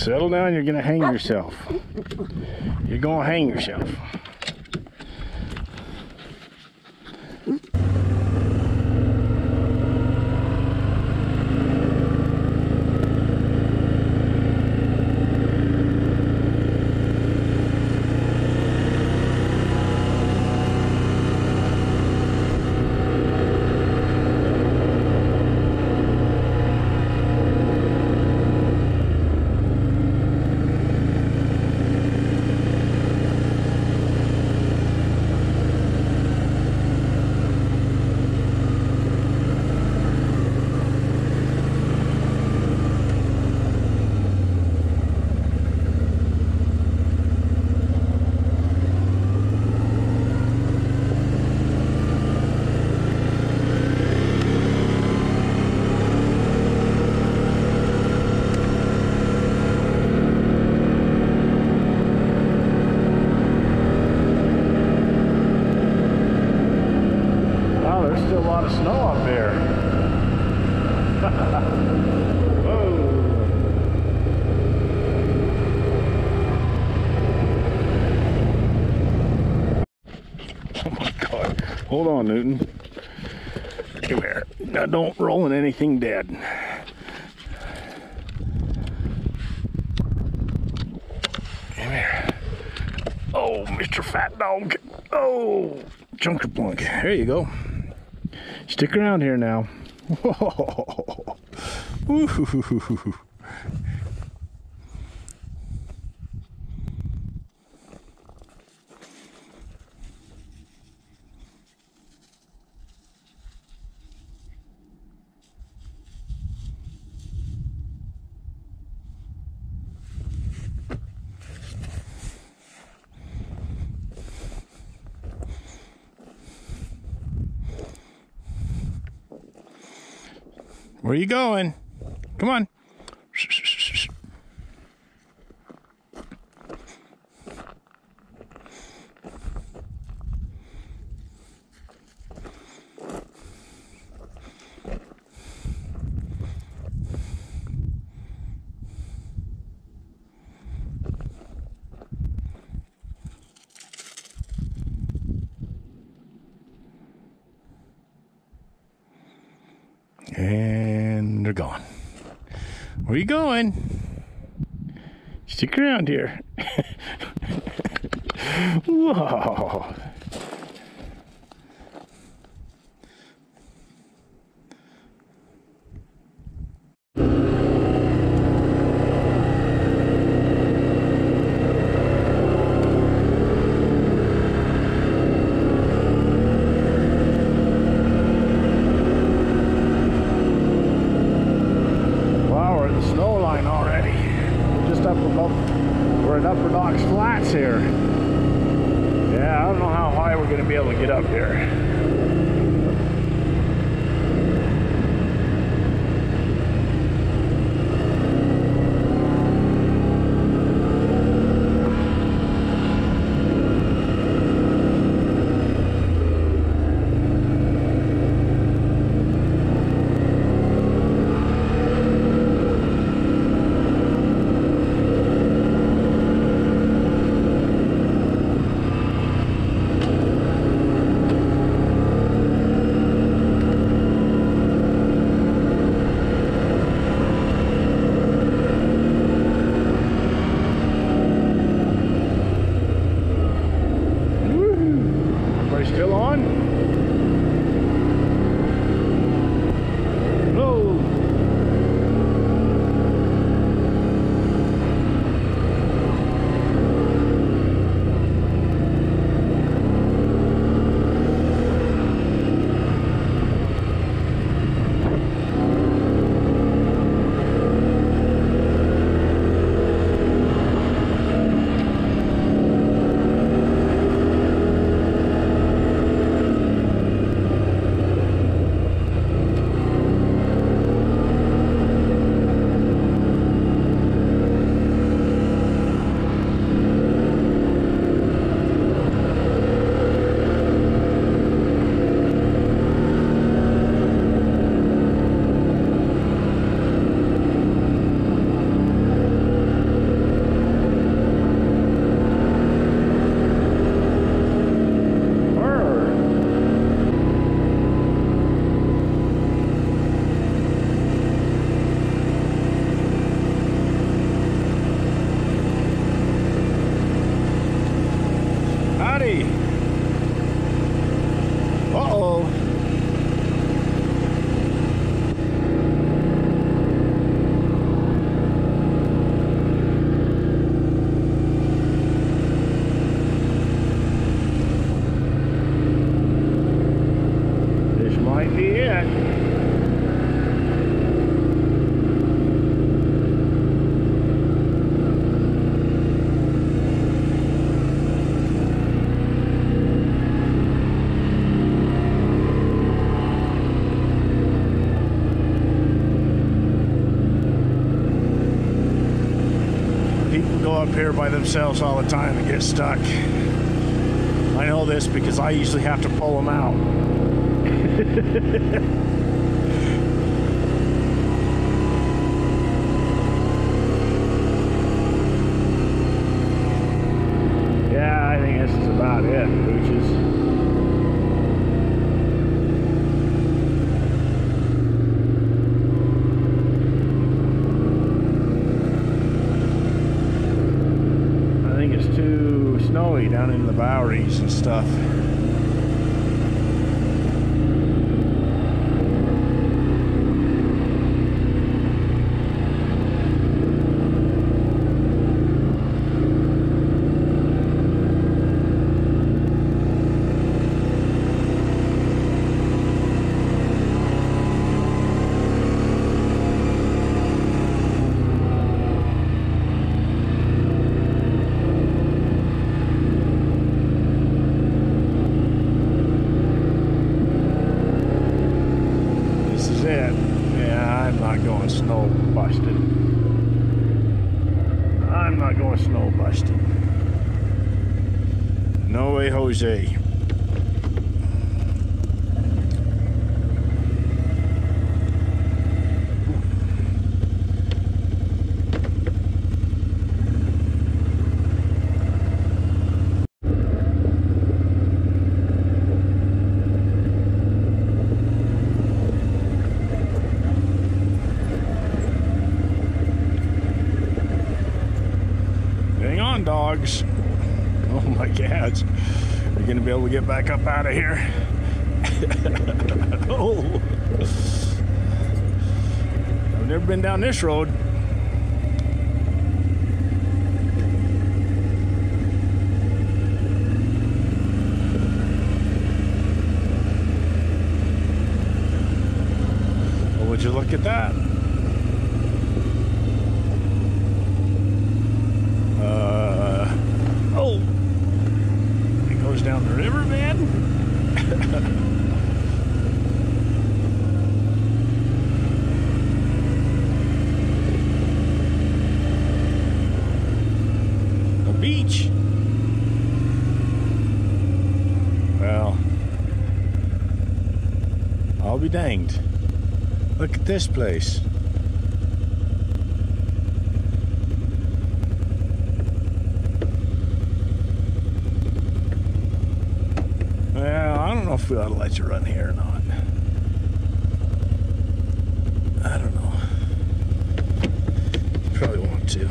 Settle down, you're gonna hang yourself. You're gonna hang yourself. Hold on, Newton. Come here. Now don't roll in anything dead. Come here. Oh, Mr. Fat Dog. Oh, chunker plunk. There you go. Stick around here now. Whoa. Woo-hoo-hoo-hoo-hoo. Where are you going? Come on. And they're gone. Where are you going? Stick around here. Whoa. We're at Upper Docks Flats here. Yeah, I don't know how high we're going to be able to get up here. go up here by themselves all the time and get stuck. I know this because I usually have to pull them out. Yeah, I think this is about it, Pooches. Snowy down in the Boweries and stuff. Snow busting. I'm not going snow busting. No way, Jose. Dogs. Oh my gods. You're gonna be able to get back up out of here. Oh, I've never been down this road. Well, would you look at that? Oh, it goes down the river, man. A beach. Well, I'll be danged. Look at this place. Well, I don't know if we ought to let you run here or not. I don't know. You probably want to.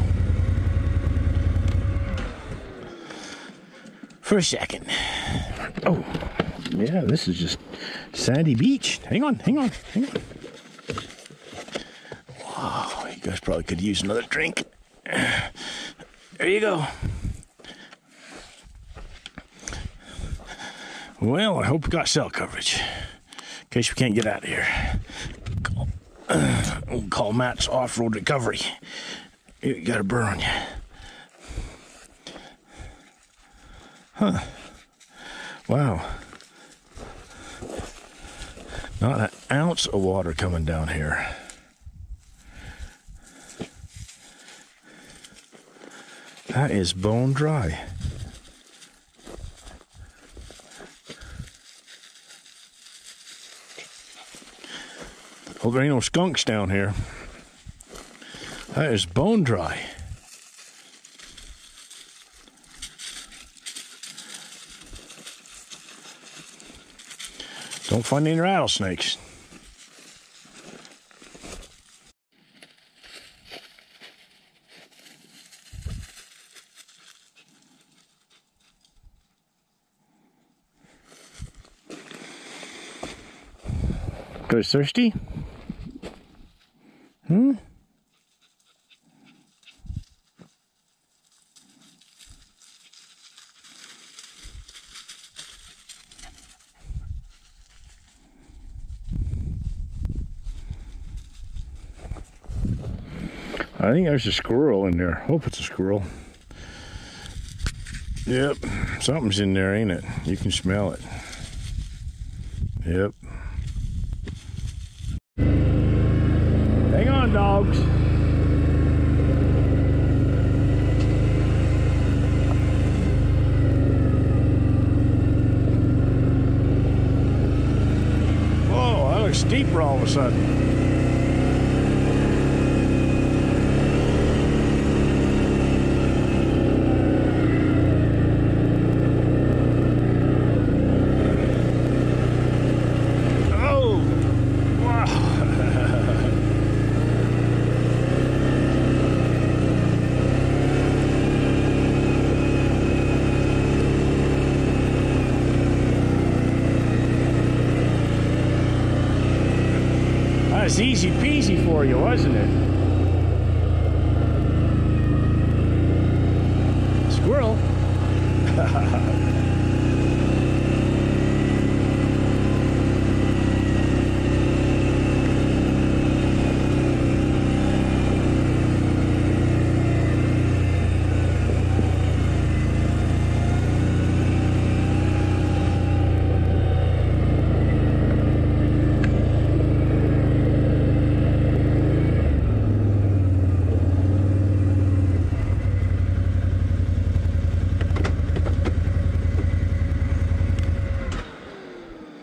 For a second. Oh, yeah, this is just sandy beach. Hang on, hang on, hang on. Wow, you guys probably could use another drink. There you go. Well, I hope we got cell coverage in case we can't get out of here. We'll call Matt's off-road recovery. You got a burr on you. Huh. Wow. Not an ounce of water coming down here. That is bone dry. Hope there ain't no skunks down here. That is bone dry. Don't find any rattlesnakes. Guys thirsty? I think there's a squirrel in there. Hope it's a squirrel. Yep, something's in there, ain't it? You can smell it. Yep. Hang on, dogs. deeper all of a sudden. That's easy peasy for you, wasn't it? Squirrel.